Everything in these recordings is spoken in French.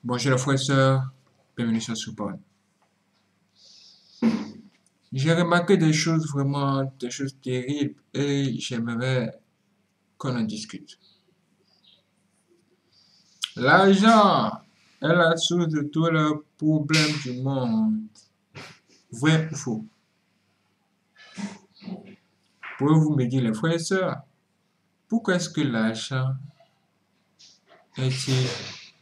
Bonjour les frères et sœurs, bienvenue sur Support. J'ai remarqué des choses vraiment, des choses terribles et j'aimerais qu'on en discute. L'argent est la source de tous les problèmes du monde. Vrai ou faux? Pouvez-vous me dire les frères et sœurs, pourquoi est-ce que l'argent est-il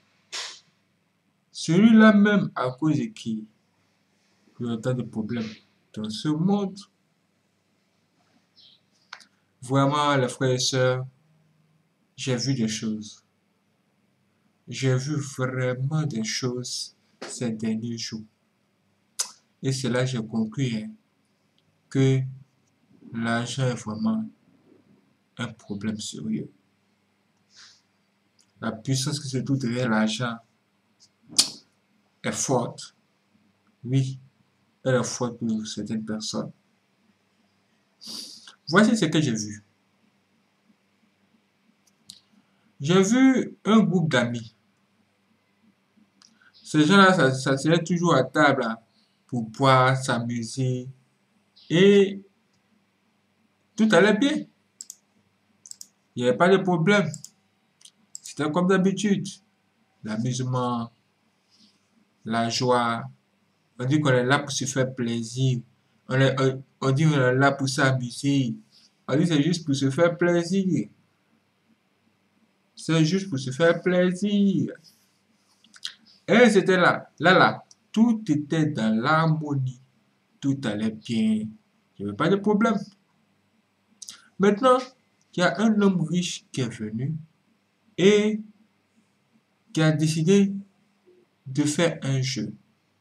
celui-là même à cause de qui il y a autant de problèmes dans ce monde? Vraiment les frères et sœurs, j'ai vu des choses. J'ai vu vraiment des choses ces derniers jours. Et c'est là que j'ai conclu que l'argent est vraiment un problème sérieux. La puissance qui se trouve derrière l'argent est forte. Oui, elle est forte pour certaines personnes. Voici ce que j'ai vu. J'ai vu un groupe d'amis. Ces gens-là s'asseyaient toujours à table pour boire, s'amuser et tout allait bien. Il n'y avait pas de problème. C'était comme d'habitude. L'amusement, la joie. On dit qu'on est là pour se faire plaisir. On dit qu'on est là pour s'amuser. On dit que c'est juste pour se faire plaisir. C'est juste pour se faire plaisir. Et c'était là. Là. Tout était dans l'harmonie. Tout allait bien. Il n'y avait pas de problème. Maintenant, il y a un homme riche qui est venu et qui a décidé de faire un jeu.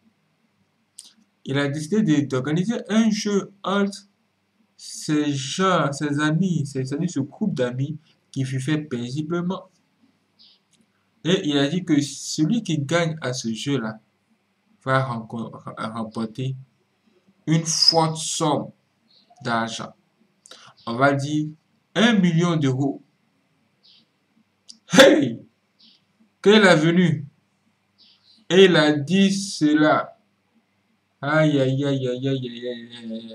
Il a décidé d'organiser un jeu entre ces gens, ses amis, ce groupe d'amis qui fut fait paisiblement. Et il a dit que celui qui gagne à ce jeu-là va remporter une forte somme d'argent. On va dire 1 million d'euros. Hey! Quand il est venu et il a dit cela, aïe aïe aïe aïe aïe aïe aïe,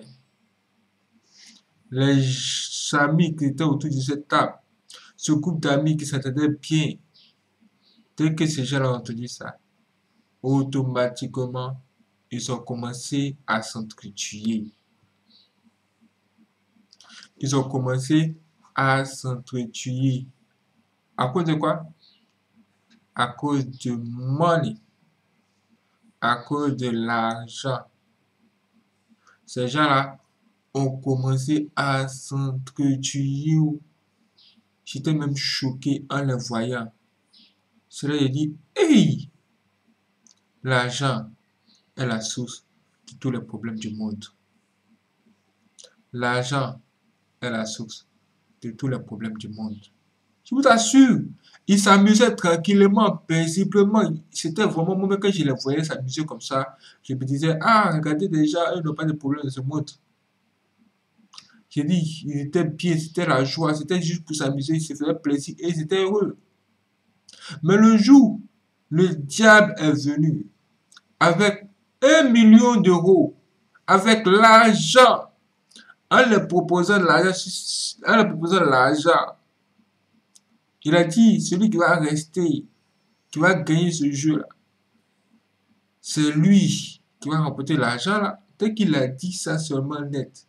les amis qui étaient autour de cette table, ce groupe d'amis qui s'entendaient bien, dès que ces gens ont entendu ça, automatiquement, ils ont commencé à s'entretuer. Ils ont commencé à s'entretuer. À cause de quoi? À cause de money. À cause de l'argent. Ces gens-là ont commencé à s'entretuer. J'étais même choqué en les voyant. Cela j'ai dit, hey! L'argent est la source de tous les problèmes du monde. L'argent est la source de tous les problèmes du monde. Je vous assure, ils s'amusaient tranquillement, paisiblement. C'était vraiment moi quand je les voyais s'amuser comme ça. Je me disais, ah, regardez déjà, eux n'ont pas de problème dans ce monde. J'ai dit, ils étaient bien, c'était la joie, c'était juste pour s'amuser, ils se faisaient plaisir et ils étaient heureux. Mais le jour, le diable est venu avec 1 million d'euros, avec l'argent, en leur proposant de l'argent, il a dit, celui qui va rester, qui va gagner ce jeu-là, c'est lui qui va remporter l'argent là. Dès qu'il a dit ça seulement net,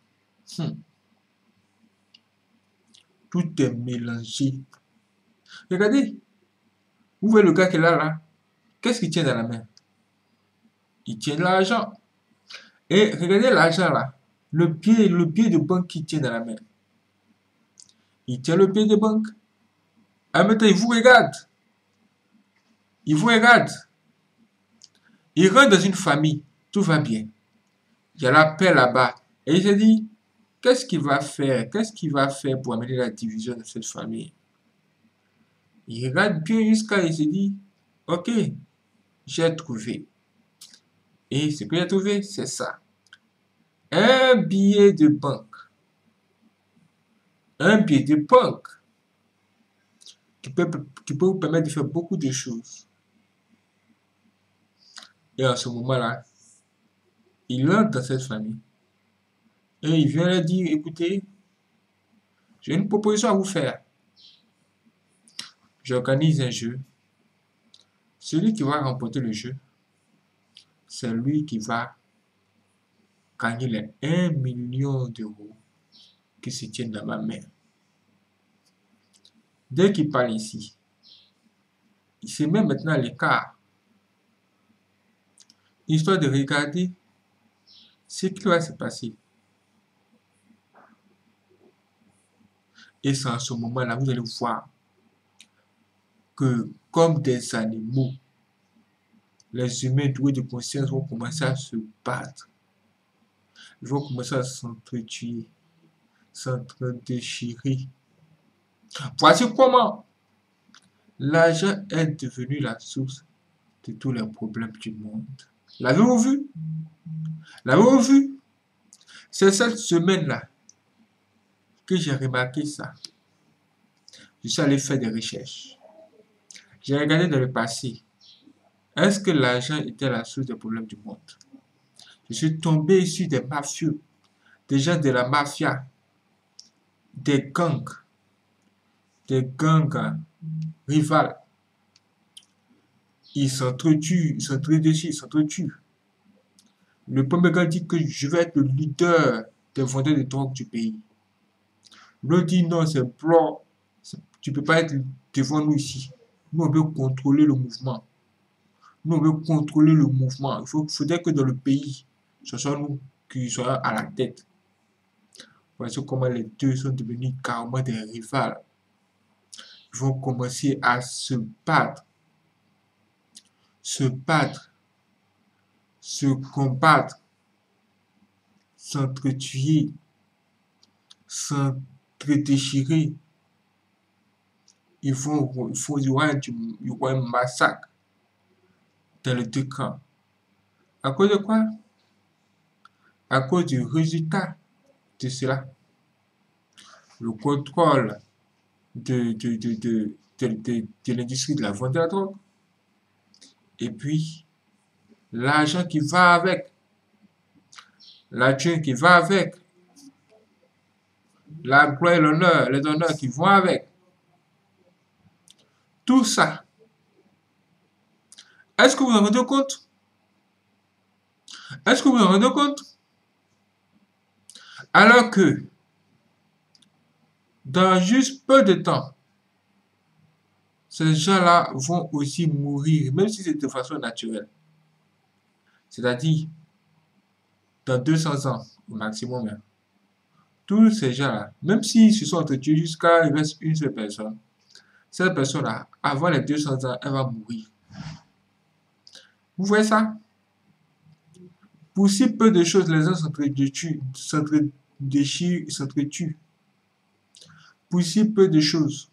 tout est mélangé. Regardez, vous voyez le gars qui est là. Qu'est-ce qu'il tient dans la main? Il tient de l'argent. Et regardez l'argent là. Le pied de banque qu'il tient dans la main. Il tient le pied de banque. Ah, maintenant, il vous regarde. Il vous regarde. Il rentre dans une famille. Tout va bien. Il y a la paix là-bas. Et il se dit, qu'est-ce qu'il va faire? Qu'est-ce qu'il va faire pour amener la division de cette famille? Il regarde bien jusqu'à il se dit, ok, j'ai trouvé. Et ce que j'ai trouvé, c'est ça. Un billet de banque. Un billet de banque qui peut vous permettre de faire beaucoup de choses. Et à ce moment-là, il entre dans cette famille et il vient leur dire, écoutez, j'ai une proposition à vous faire. J'organise un jeu. Celui qui va remporter le jeu, c'est lui qui va gagner les 1 million d'euros qui se tiennent dans ma main. Dès qu'il parle ici, il se met maintenant à l'écart, histoire de regarder ce qui va se passer. Et c'est à ce moment-là, vous allez voir que, comme des animaux, les humains doués de conscience vont commencer à se battre. Ils vont commencer à s'entretuer, s'entre-déchirer. Voici comment l'argent est devenu la source de tous les problèmes du monde. L'avez-vous vu? L'avez-vous vu? C'est cette semaine-là que j'ai remarqué ça. Je suis allé faire des recherches. J'ai regardé dans le passé. Est-ce que l'argent était la source des problèmes du monde? Je suis tombé sur des mafieux, des gens de la mafia, des gangs rivales. Ils s'entretuent, ils s'entredéchirent, ils s'entretuent. Le premier gars dit que je vais être le leader des vendeurs de drogue du pays. L'autre dit non, c'est blanc. Tu ne peux pas être devant nous ici. Nous, on veut contrôler le mouvement. Nous, on veut contrôler le mouvement. Il faudrait que dans le pays, ce soit nous qui soyons à la tête. Voici comment les deux sont devenus carrément des rivales. Ils vont commencer à se battre, se combattre, s'entretuer, s'entre-déchirer. Il y aura un massacre dans les deux camps. À cause de quoi? À cause du résultat de cela. Le contrôle de l'industrie de la vente de la drogue. Et puis, l'argent qui va avec. La thune qui va avec. La gloire et l'honneur, les honneurs qui vont avec. Tout ça. Est-ce que vous en rendez compte? Est-ce que vous en rendez compte? Alors que, dans juste peu de temps, ces gens-là vont aussi mourir, même si c'est de façon naturelle. C'est-à-dire, dans 200 ans au maximum. Hein. Tous ces gens-là, même s'ils se sont entretués jusqu'à il reste une seule personne, cette personne-là, avant les 200 ans, elle va mourir. Vous voyez ça? Pour si peu de choses, les gens s'entre-déchirent, s'entretuent. Pour si peu de choses.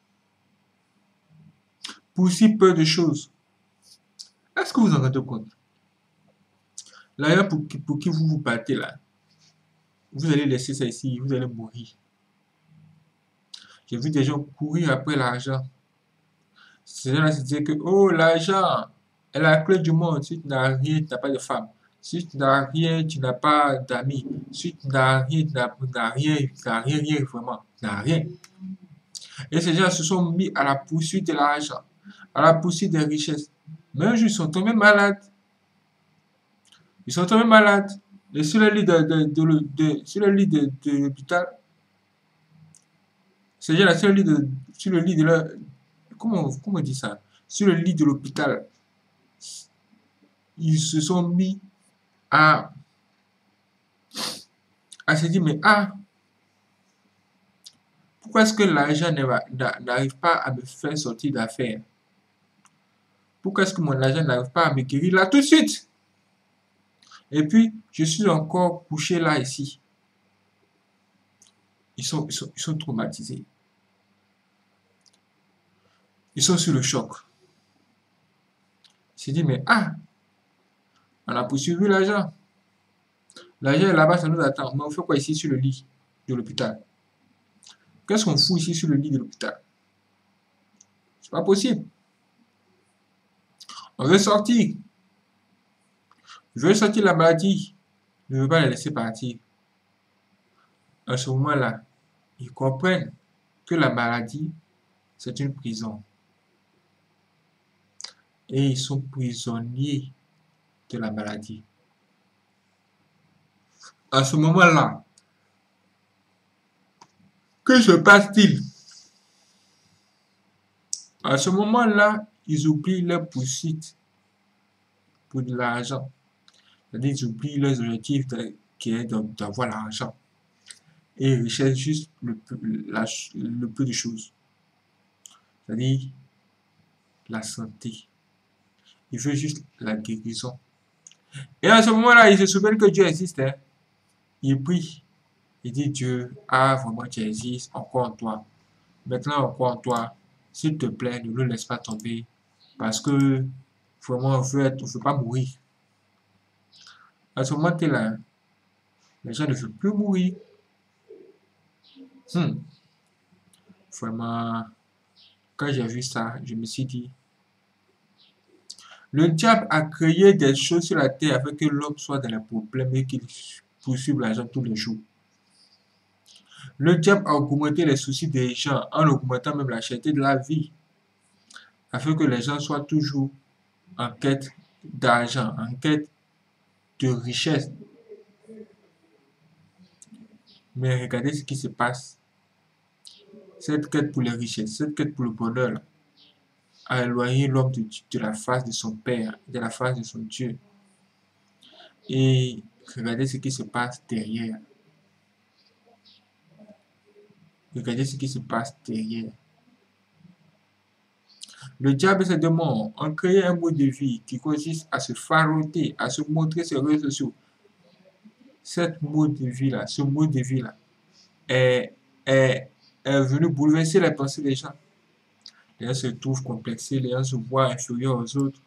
Pour si peu de choses. Est-ce que vous en rendez compte? Là, pour qui vous vous battez là, vous allez laisser ça ici, vous allez mourir. J'ai vu des gens courir après l'argent. Ces gens-là se disaient que, oh, l'argent est la clé du monde. Si tu n'as rien, tu n'as pas de femme. Si tu n'as rien, tu n'as pas d'amis. Si tu n'as rien, tu n'as rien, rien, vraiment. Tu n'as rien. Et ces gens se sont mis à la poursuite de l'argent, à la poursuite des richesses. Mais un jour, ils sont tombés malades. Ils sont tombés malades. Et sur le lit de l'hôpital, ces gens-là, sur le lit de leur, comment on dit ça? Sur le lit de l'hôpital, ils se sont mis à se dire, mais pourquoi est-ce que l'argent n'arrive pas à me faire sortir d'affaires? Pourquoi est-ce que mon argent n'arrive pas à me guérir là tout de suite? Et puis, je suis encore couché là, ici. Ils sont traumatisés. Ils sont sur le choc. Ils se disent, mais on a poursuivi l'argent. L'argent est là-bas, ça nous attend. Mais on fait quoi ici sur le lit de l'hôpital? Qu'est-ce qu'on fout ici sur le lit de l'hôpital? C'est pas possible. On veut sortir. Il veut sortir la maladie, ne veut pas la laisser partir. À ce moment-là, ils comprennent que la maladie, c'est une prison. Et ils sont prisonniers de la maladie. À ce moment-là, que se passe-t-il? À ce moment-là, ils oublient leur poursuite pour de l'argent. C'est-à-dire qu'ils oublient leurs objectifs qui est d'avoir l'argent. Et ils recherchent juste le peu de choses. C'est-à-dire la santé. Ils veulent juste la guérison. Et à ce moment-là, ils se souviennent que Dieu existe. Hein. Ils prient. Ils disent Dieu, ah vraiment tu existes, on croit en toi. Maintenant on croit en toi. S'il te plaît, ne nous laisse pas tomber. Parce que vraiment on veut pas mourir. À ce moment-là, les gens ne veulent plus mourir. Vraiment, quand j'ai vu ça, je me suis dit, le diable a créé des choses sur la terre afin que l'homme soit dans les problèmes et qu'il poursuive l'argent tous les jours. Le diable a augmenté les soucis des gens en augmentant même la cherté de la vie afin que les gens soient toujours en quête d'argent, en quête de richesse. Mais regardez ce qui se passe. Cette quête pour les richesses, cette quête pour le bonheur là, a éloigné l'homme de la face de son Père, de la face de son Dieu. Et regardez ce qui se passe derrière. Regardez ce qui se passe derrière. Le diable et ses démons ont créé un mode de vie qui consiste à se faroter, à se montrer sur les réseaux sociaux. Cette mode de vie-là, ce mode de vie-là est venu bouleverser les pensées des gens. Les gens se trouvent complexés, les gens se voient inférieurs aux autres.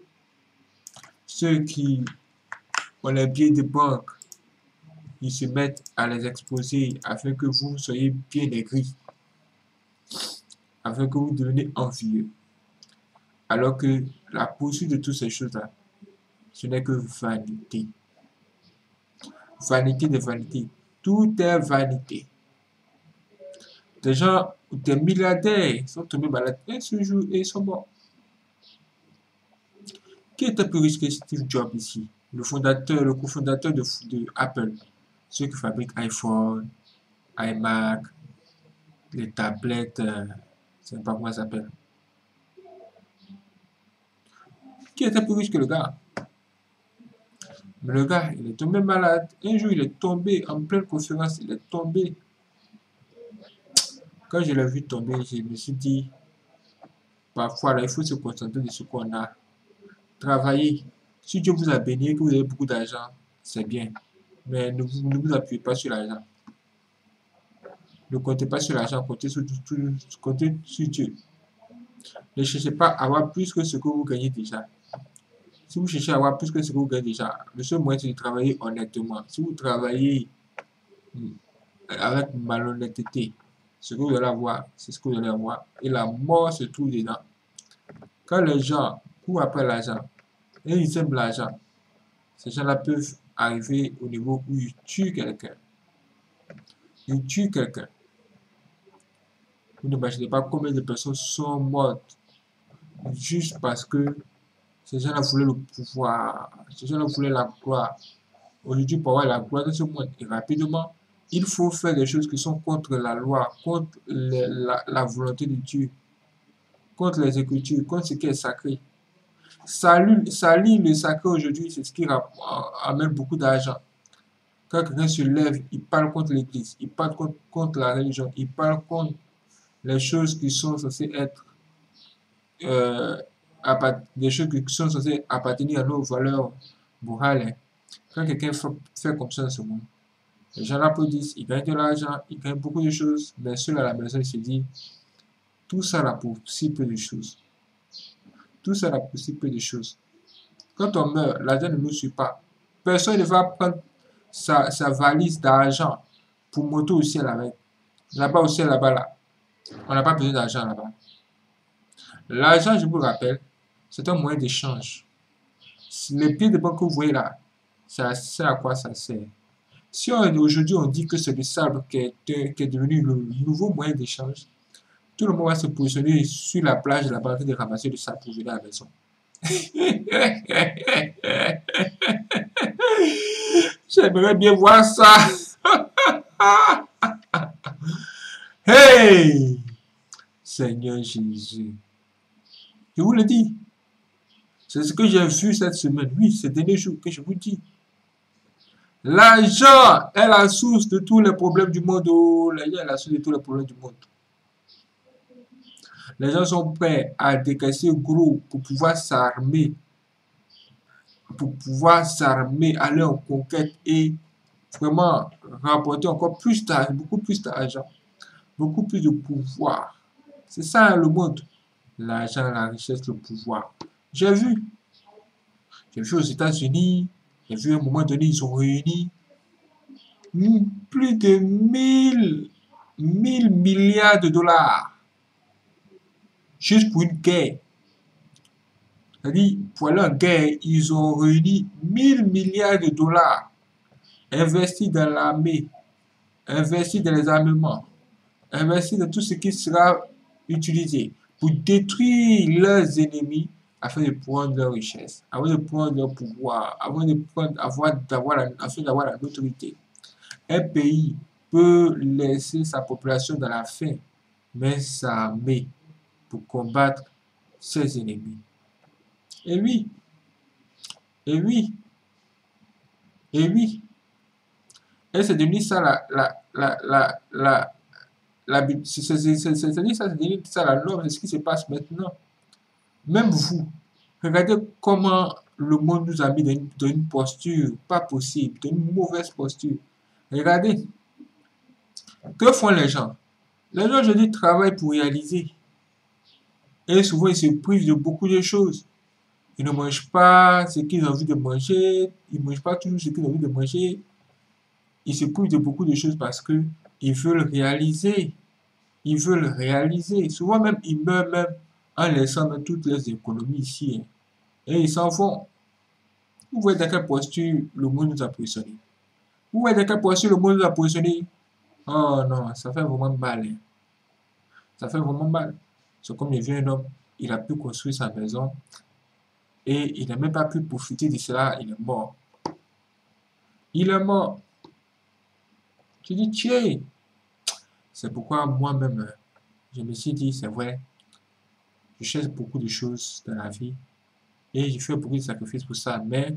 Ceux qui ont les billets de banque, ils se mettent à les exposer afin que vous soyez bien aigris, afin que vous deveniez envieux. Alors que la poursuite de toutes ces choses-là, ce n'est que vanité. Vanité de vanité. Tout est vanité. Des gens, des milliardaires sont tombés malades un seul jour et ils sont morts. Qui était plus riche que Steve Jobs ici? Le fondateur, le cofondateur de Apple. Ceux qui fabriquent iPhone, iMac, les tablettes, je ne sais pas comment ça s'appelle. Qui était plus riche que le gars? Mais le gars, il est tombé malade. Un jour, il est tombé en pleine conférence. Il est tombé. Quand je l'ai vu tomber, je me suis dit, parfois, là, il faut se concentrer sur ce qu'on a. Travailler. Si Dieu vous a béni et que vous avez beaucoup d'argent, c'est bien. Mais ne vous appuyez pas sur l'argent. Ne comptez pas sur l'argent, comptez sur Dieu. Ne cherchez pas à avoir plus que ce que vous gagnez déjà. Si vous cherchez à avoir plus que ce que vous gagnez déjà, le seul moyen c'est de travailler honnêtement. Si vous travaillez avec malhonnêteté, ce que vous allez avoir, c'est ce que vous allez avoir. Et la mort se trouve dedans. Quand les gens courent après l'argent et ils aiment l'argent, ces gens-là peuvent arriver au niveau où ils tuent quelqu'un. Ils tuent quelqu'un. Vous n'imaginez pas combien de personnes sont mortes juste parce que ces gens-là voulaient le pouvoir, ces gens-là voulaient la gloire. Aujourd'hui, pour avoir la gloire de ce monde, et rapidement, il faut faire des choses qui sont contre la loi, contre la volonté de Dieu, contre les Écritures, contre ce qui est sacré. Salir le sacré aujourd'hui, c'est ce qui amène beaucoup d'argent. Quand quelqu'un se lève, il parle contre l'Église, il parle contre la religion, il parle contre les choses qui sont censées être des choses qui sont censées appartenir à nos valeurs morales. Hein. Quand quelqu'un fait comme ça dans ce monde, les gens l'applaudissent, ils gagnent de l'argent, ils gagnent beaucoup de choses, mais seul à la maison, il se dit, tout ça là pour si peu de choses. Tout ça là pour si peu de choses. Quand on meurt, l'argent ne nous suit pas. Personne ne va prendre sa valise d'argent pour monter au ciel avec. Là-bas au ciel, là-bas, là. On n'a pas besoin d'argent là-bas. L'argent, je vous rappelle, c'est un moyen d'échange. les pieds de banque que vous voyez là, ça sert à quoi ça sert? Si aujourd'hui on dit que c'est le sable qui est devenu le nouveau moyen d'échange, tout le monde va se positionner sur la plage de la banque de ramasser le sable pour venir à la maison. J'aimerais bien voir ça. Hey! Seigneur Jésus. Je vous le dis. C'est ce que j'ai vu cette semaine. Oui, ces derniers jours que je vous dis. L'argent est la source de tous les problèmes du monde. L'argent est la source de tous les problèmes du monde. Les gens sont prêts à décaisser gros pour pouvoir s'armer. Aller en conquête et vraiment rapporter encore plus d'argent, beaucoup plus d'argent, beaucoup plus de pouvoir. C'est ça le monde. L'argent, la richesse, le pouvoir. J'ai vu aux États-Unis, j'ai vu à un moment donné, ils ont réuni plus de 1000 milliards de dollars juste pour une guerre. C'est-à-dire, pour aller en guerre, ils ont réuni 1000 milliards de dollars investis dans l'armée, investis dans les armements, investis dans tout ce qui sera utilisé pour détruire leurs ennemis afin de prendre leur richesse, afin de prendre leur pouvoir, afin d'avoir la notoriété. Un pays peut laisser sa population dans la faim, mais s'armer pour combattre ses ennemis. Et oui, et oui, et oui. Et c'est devenu ça c'est ça la norme, c'est ce qui se passe maintenant. Même vous, regardez comment le monde nous a mis dans une posture pas possible, dans une mauvaise posture. Regardez, que font les gens? Les gens aujourd'hui travaillent pour réaliser. Et souvent, ils se privent de beaucoup de choses. Ils ne mangent pas ce qu'ils ont envie de manger. Ils ne mangent pas toujours ce qu'ils ont envie de manger. Ils se privent de beaucoup de choses parce qu'ils veulent réaliser. Ils veulent réaliser. Souvent même, ils meurent même en laissant toutes leurs économies ici. Et ils s'en vont. Vous voyez dans quelle posture le monde nous a positionnés. Vous voyez dans quelle posture le monde nous a positionnés. Oh non, ça fait vraiment mal. Ça fait vraiment mal. C'est comme il y a un homme, il a pu construire sa maison et il n'a même pas pu profiter de cela, il est mort. Il est mort. Je dis, tiens, c'est pourquoi moi-même, je me suis dit, c'est vrai, je cherche beaucoup de choses dans la vie et je fais beaucoup de sacrifices pour ça, mais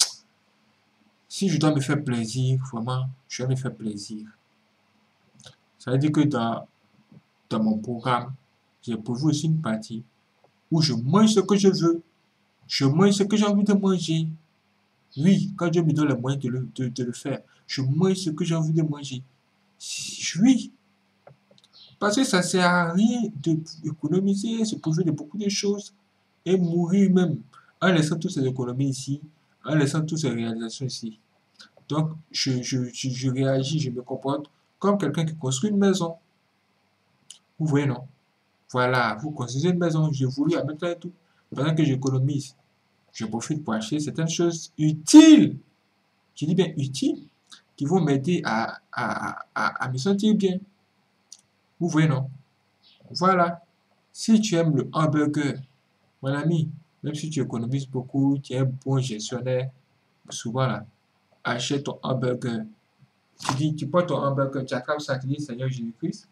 si je dois me faire plaisir, vraiment, je vais me faire plaisir. Ça veut dire que dans mon programme, j'ai prévu aussi une partie où je mange ce que je veux, je mange ce que j'ai envie de manger. Oui, quand Dieu me donne les moyens de le faire, je mange ce que j'ai envie de manger. Oui, parce que ça ne sert à rien d'économiser, se priver de beaucoup de choses et mourir même en laissant toutes ces économies ici, en laissant toutes ces réalisations ici. Donc, je réagis, je me comporte comme quelqu'un qui construit une maison. Vous voyez, non? Voilà, vous construisez une maison, j'ai voulu la mettre là et tout. Pendant que j'économise, je profite pour acheter certaines choses utiles, je dis bien utiles, qui vont m'aider à me sentir bien. Vous voyez, non? Voilà. Si tu aimes le hamburger, mon ami, même si tu économises beaucoup, tu es un bon gestionnaire, souvent là, achète ton hamburger. Tu prends ton hamburger, tu attrapes ça, tu dis Seigneur Jésus-Christ.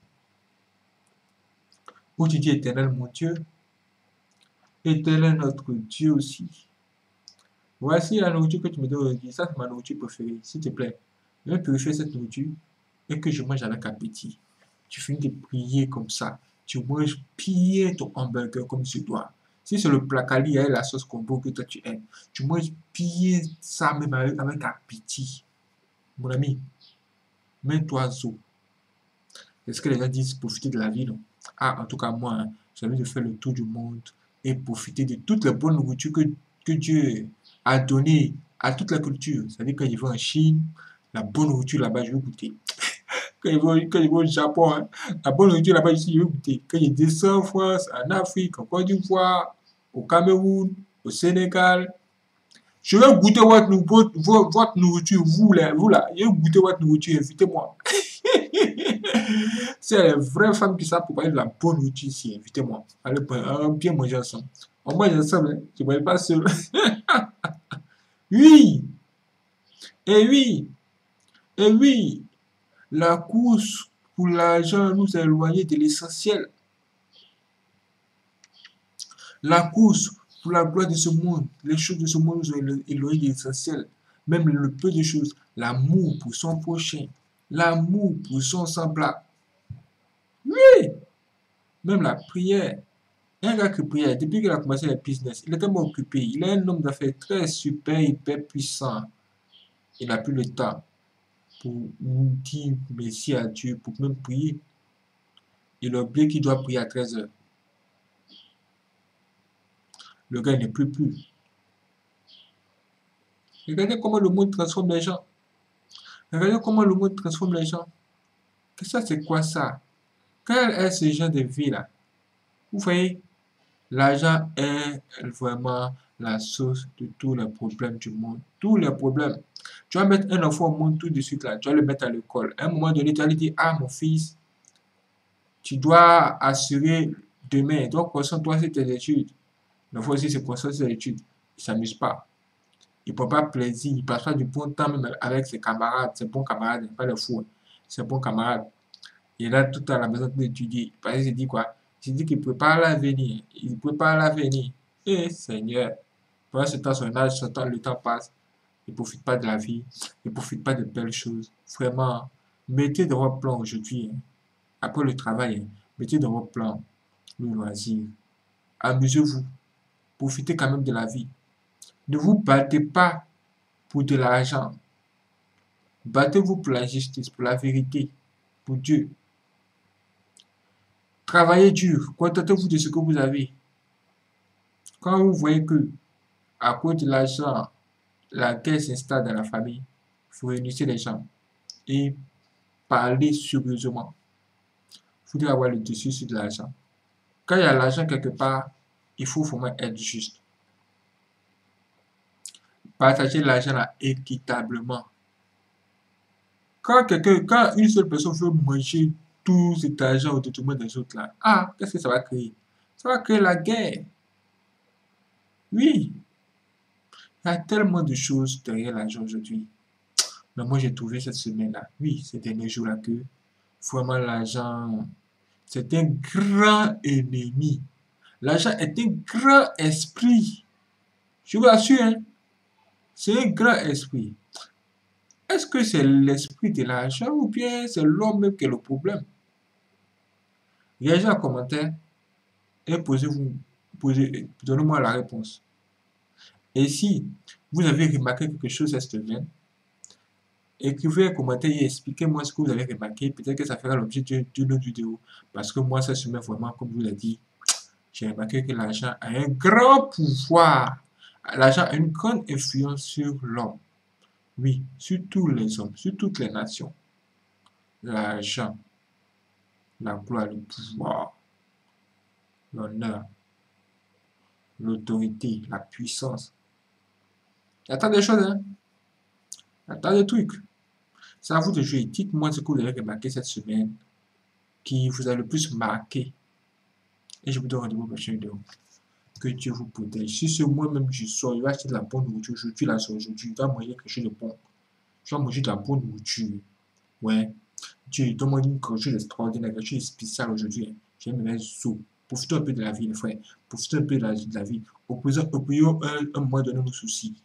Ou tu dis éternel mon Dieu, éternel notre Dieu aussi. Voici la nourriture que tu me donnes aujourd'hui. Ça, c'est ma nourriture préférée. S'il te plaît, viens purifier cette nourriture et que je mange avec appétit. Tu finis de prier comme ça. Tu manges bien ton hamburger comme tu dois. Si c'est le placali et la sauce combo que toi tu aimes, tu manges bien ça même avec appétit. Mon ami, mets-toi zo. Est-ce que les gens disent profiter de la vie, non? Ah, en tout cas, moi, hein, j'ai envie de faire le tour du monde et profiter de toutes les bonnes nourritures que Dieu a données à toute la culture. C'est-à-dire, quand je vais en Chine, la bonne nourriture là-bas, je vais goûter. Quand je vais au Japon, hein, la bonne nourriture là-bas, ici, je vais goûter. Quand je descends en France, en Afrique, en Côte d'Ivoire, au Cameroun, au Sénégal, Je vais goûter votre nourriture, vous là, je vais goûter votre nourriture, invitez-moi. C'est les vraies femmes qui savent préparer de la bonne nourriture ici, invitez-moi. Allez, bien manger ensemble. On mange ensemble, hein. Je ne vais pas seul. Oui, et oui, et oui, la course pour l'argent nous a éloignés de l'essentiel. La course pour la gloire de ce monde, les choses de ce monde nous ont éloignés de l'essentiel. Même le peu de choses, l'amour pour son prochain, l'amour pour son semblable. Oui, même la prière. Un gars qui prie, depuis qu'il a commencé le business, il est tellement occupé. Il est un homme d'affaires très super, hyper puissant. Il n'a plus le temps pour dire merci à Dieu, pour même prier. Il a oublié qu'il doit prier à 13 heures. Le gars ne peut plus. Regardez comment le monde transforme les gens. Regardez comment le monde transforme les gens. Que ça, c'est quoi ça? Quel est ce genre de vie là? Vous voyez, l'argent est vraiment la source de tous les problèmes du monde. Tous les problèmes. Tu vas mettre un enfant au monde tout de suite là. Tu vas le mettre à l'école. À un moment donné, tu vas lui dire, ah mon fils, tu dois assurer demain. Donc, concentre-toi sur tes études. L'enfant aussi se concentre sur ses études. Il ne s'amuse pas. Il ne prend pas plaisir. Il ne passe pas du bon temps même avec ses camarades. Ses bons camarades, pas les fous. Ses bons camarades. Il est là tout à la maison pour étudier. Parce qu'il se dit quoi? Il se dit qu'il prépare l'avenir. Il prépare l'avenir. Eh Seigneur. Pendant ce temps, son âge, son temps, le temps passe. Il ne profite pas de la vie. Il ne profite pas de belles choses. Vraiment, mettez dans votre plan aujourd'hui. Hein. Après le travail, hein, mettez dans votre plan le loisir. Amusez-vous. Profitez quand même de la vie. Ne vous battez pas pour de l'argent. Battez-vous pour la justice, pour la vérité, pour Dieu. Travaillez dur. Contentez-vous de ce que vous avez. Quand vous voyez que, à cause de l'argent, la guerre s'installe dans la famille, vous réunissez les gens et parlez sérieusement. Vous devez avoir le dessus sur de l'argent. Quand il y a l'argent quelque part, il faut vraiment être juste. Partagez l'argent là équitablement. Quand une seule personne veut manger tout cet argent au détriment des autres là, ah, qu'est-ce que ça va créer? Ça va créer la guerre. Oui, il y a tellement de choses derrière l'argent aujourd'hui. Mais moi, j'ai trouvé cette semaine-là, oui, ces derniers jours-là, que vraiment l'argent, c'est un grand ennemi. L'argent est un grand esprit. Je vous assure, hein, c'est un grand esprit. Est-ce que c'est l'esprit de l'argent ou bien c'est l'homme même qui est le problème? Réagissez en commentaire et donnez-moi la réponse. Et si vous avez remarqué quelque chose cette semaine, écrivez un commentaire et expliquez-moi ce que vous avez remarqué. Peut-être que ça fera l'objet d'une autre vidéo. Parce que moi, cette semaine, vraiment, comme je vous l'ai dit, j'ai remarqué que l'argent a un grand pouvoir. L'argent a une grande influence sur l'homme. Oui, sur tous les hommes, sur toutes les nations. L'argent, la gloire, le pouvoir, l'honneur, l'autorité, la puissance. Il y a tant de choses, hein? Il y a tant de trucs. C'est à vous de jouer. Dites-moi ce que vous avez remarqué cette semaine qui vous a le plus marqué. Et je vous donne rendez-vous au prochain vidéo. Que Dieu vous protège. Si c'est moi-même je sors, je vais acheter de la bonne nourriture aujourd'hui, là, aujourd'hui, je dois manger quelque chose de bon. Je dois manger de la bonne nourriture. Ouais. Dieu donne-moi quelque chose d'extraordinaire, quelque chose de spécial aujourd'hui. Je vais me mettre sous. Profitons un peu de la vie, les frères. Profitons un peu de la vie. Oublions un mois de nos soucis.